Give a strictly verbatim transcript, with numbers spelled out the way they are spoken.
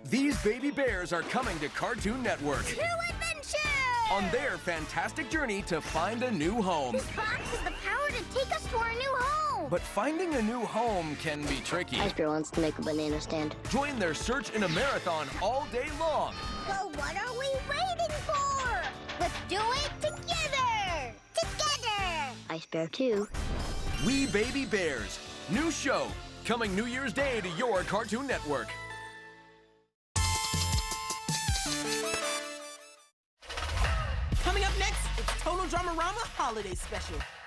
These baby bears are coming to Cartoon Network To adventure! on their fantastic journey to find a new home. This box has the power to take us to our new home! But finding a new home can be tricky. Ice Bear wants to make a banana stand. Join their search in a marathon all day long. Well, what are we waiting for? Let's do it together! Together! Ice Bear two. We Baby Bears. New show. Coming New Year's Day to your Cartoon Network. Coming up next, it's Total Dramarama Holiday Special.